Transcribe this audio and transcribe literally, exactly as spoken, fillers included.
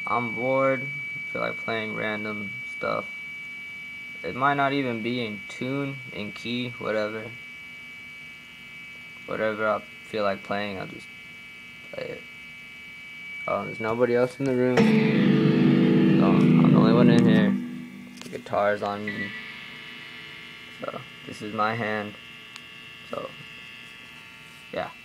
I'm bored, feel like playing random stuff. It might not even be in tune, in key, whatever. Whatever I feel like playing, I'll just play it. Um, there's nobody else in the room. So I'm the only one in here. The guitar's on me. So this is my hand. So yeah.